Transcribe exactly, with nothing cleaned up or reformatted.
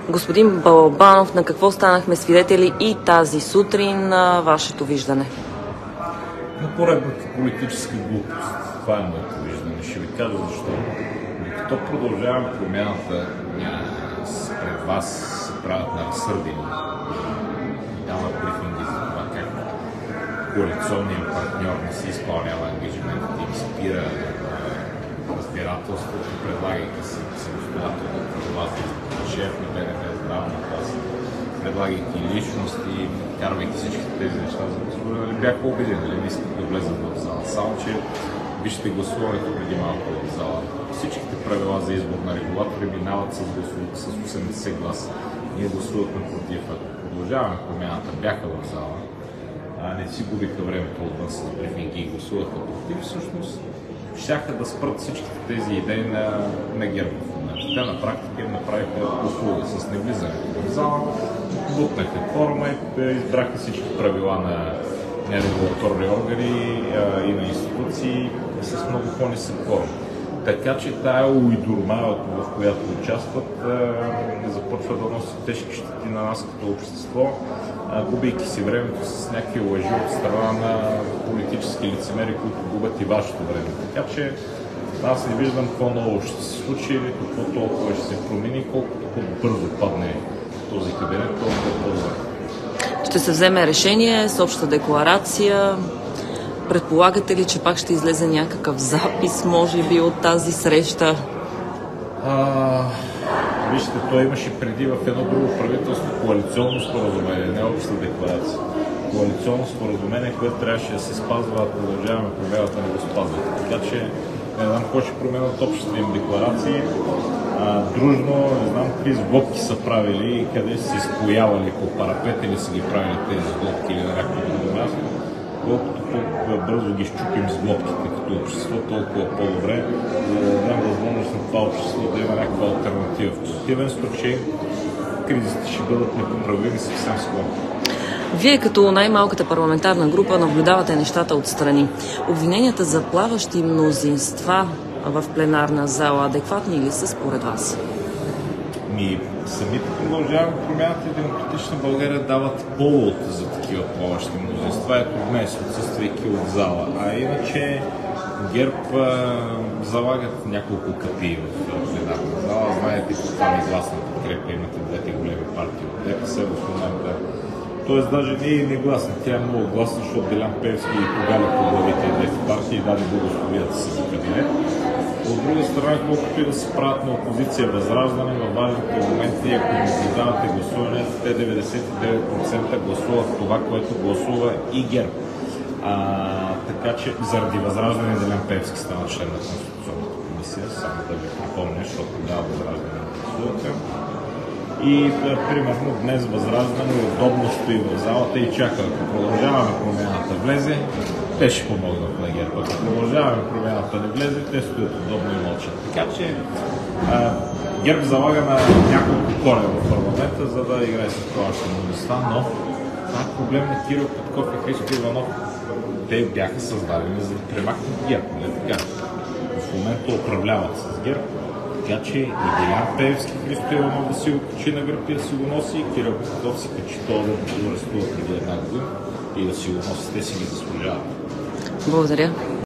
Господин Балабанов, на какво станахме свидетели и тази сутрин на вашето виждане? На поредната политическа глупост. Това е моето виждане. Ще ви кажа защо. Докато продължавам промяната, пред вас се правят на разсърдени и дават брифинги за това как коалиционният партньор не си изпълнява ангажиментите и спира разбирателството, предлагайки си самостоятелно правила за шеф на Б Н Т, здравна класа, предлагайки личности, карвайки всички тези неща за гласуване. Бяха обидени, не искат да влезат в зала. Само, че вижте гласуването преди малко в зала. Всичките правила за избор на регулатори минават с, с осемдесет гласа. Ние гласувахме против. Ако продължаваме промяната, бяха в зала, а не си губиха времето отвън с брифинги и гласуваха против, всъщност щяха да спрат всичките тези идеи на, на ГЕРБ в момента. Те на практика им направиха услуга с невлизането в зала, бутнаха форума и избраха всички правила на регулаторни органи а, и на институции с много по-нисък форум. Така че тая уидурма, в която участват, започва да носи тежки щети на нас като общество, губейки си времето с някакви лъжи от страна на политически лицемери, които губят и вашето време. Така че аз не виждам какво ново ще се случи, какво толкова ще се промени, колкото по-бързо падне този кабинет, толкова по-добре. Ще се вземе решение с обща декларация. Предполагате ли, че пак ще излезе някакъв запис, може би, от тази среща? А, вижте, той имаше преди в едно друго правителство коалиционно споразумение, не обща декларация. Коалиционно споразумение, което трябваше да се спазва, ако продължаваме промяната, не го спазват. Така че не знам какво ще променят общите им декларации. А, дружно, не знам какви сглобки са правили и къде са се изпоявали по парапет или са ги правили тези сглобки или на някакво друго място. Колкото по-бързо ги щупим с глобките като общество, толкова по-добре, за да дадем възможност на това общество да има някаква алтернатива. В противен случай кризите ще бъдат непоправими съвсем скоро. Вие като най-малката парламентарна група наблюдавате нещата отстрани. Обвиненията за плаващи мнозинства в пленарна зала адекватни ли са според вас? Ми, самите продължаваме промяната и Демократична България дават повод за такива плаващи мнозинства, ето днес, отсъствайки от зала. А иначе ГЕРБ а, залагат няколко капи в пленарна зала. Знаете каква негласна подкрепа имате двете големи партии от Д П С в момента. Тоест даже не е негласна, тя е много гласна, защото Делян Пеевски и погали по главите и двете партии и даде благословията си за кабинет. От друга страна, колкото и да се правят на опозиция Възраждане, във важните моменти, ако наблюдавате гласуването, те деветдесет и девет процента гласуват това, което гласува и ГЕРБ. А, така че заради Възраждане Делян Пеевски стана член на Конституционната комисия, само да ви припомня, защото тогава Възраждане гласуваха. И примерно днес Възраждане удобно стои в залата и чака, ако продължаваме промяната влезе, те ще помогнат на ГЕРБ. Ако продължаваме промяната не влезе, те стоят удобно и мълчат. Така че а, ГЕРБ залага на няколко коня в парламента, за да играе с плаващи мнозинства, но това е проблем на Кирил Петков и Христо Иванов. Те бяха създадени за да премахнат ГЕРБ, не така. В момента управляват с ГЕРБ. Така че и Делян Пеевски, Христо Иванов да си го качи на гръб и да си го носи, и Кирил Петков си качи това да го арестува преди една година и да си го носи, те си ги заслужават. Благодаря.